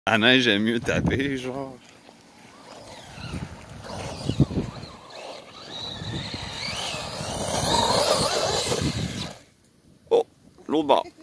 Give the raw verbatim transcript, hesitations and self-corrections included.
La neige est mieux tapée, genre. Oh, l'autre bord.